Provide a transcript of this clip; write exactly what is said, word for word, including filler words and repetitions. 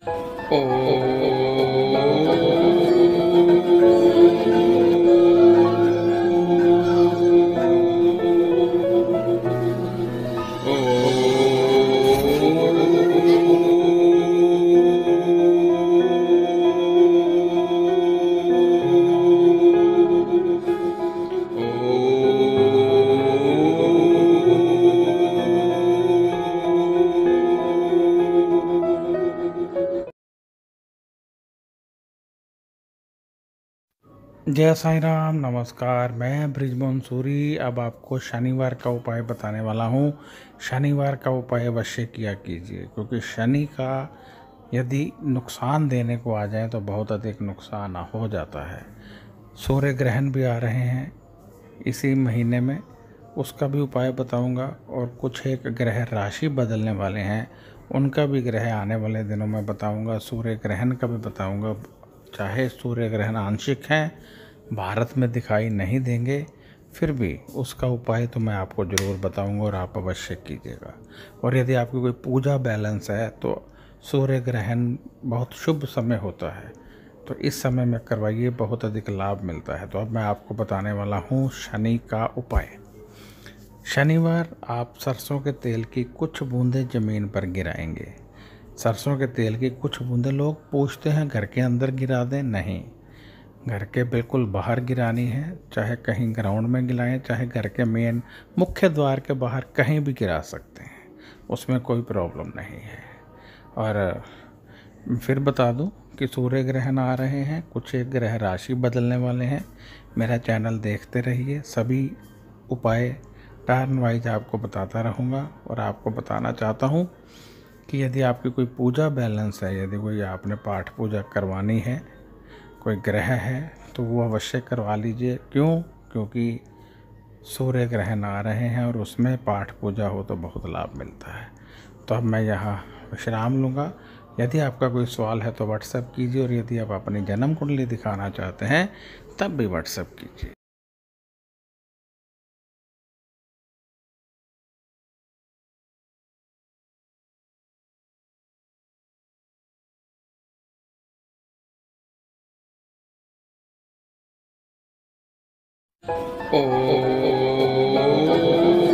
जय साईं राम, नमस्कार। मैं बृजमोहन सूरी अब आपको शनिवार का उपाय बताने वाला हूँ। शनिवार का उपाय अवश्य किया कीजिए, क्योंकि शनि का यदि नुकसान देने को आ जाए तो बहुत अधिक नुकसान हो जाता है। सूर्य ग्रहण भी आ रहे हैं इसी महीने में, उसका भी उपाय बताऊंगा। और कुछ एक ग्रह राशि बदलने वाले हैं, उनका भी ग्रह आने वाले दिनों में बताऊंगा। सूर्य ग्रहण का भी बताऊंगा। चाहे सूर्य ग्रहण आंशिक हैं, भारत में दिखाई नहीं देंगे, फिर भी उसका उपाय तो मैं आपको ज़रूर बताऊंगा और आप अवश्य कीजिएगा। और यदि आपकी कोई पूजा बैलेंस है तो सूर्य ग्रहण बहुत शुभ समय होता है, तो इस समय में करवाइए, बहुत अधिक लाभ मिलता है। तो अब मैं आपको बताने वाला हूँ शनि का उपाय। शनिवार आप सरसों के तेल की कुछ बूंदें ज़मीन पर गिराएंगे। सरसों के तेल की कुछ बूंदें लोग पूछते हैं घर के अंदर गिरा दें, नहीं, घर के बिल्कुल बाहर गिरानी है। चाहे कहीं ग्राउंड में गिराएं, चाहे घर के मेन मुख्य द्वार के बाहर कहीं भी गिरा सकते हैं, उसमें कोई प्रॉब्लम नहीं है। और फिर बता दूं कि सूर्य ग्रहण आ रहे हैं, कुछ एक ग्रह राशि बदलने वाले हैं। मेरा चैनल देखते रहिए, सभी उपाय टर्न वाइज आपको बताता रहूँगा। और आपको बताना चाहता हूँ कि यदि आपकी कोई पूजा बैलेंस है, यदि कोई आपने पाठ पूजा करवानी है, कोई ग्रह है, तो वो अवश्य करवा लीजिए। क्यों? क्योंकि सूर्य ग्रहण आ रहे हैं और उसमें पाठ पूजा हो तो बहुत लाभ मिलता है। तो अब मैं यहाँ विश्राम लूँगा। यदि आपका कोई सवाल है तो व्हाट्सएप कीजिए, और यदि आप अपनी जन्म कुंडली दिखाना चाहते हैं तब भी व्हाट्सएप कीजिए। ओ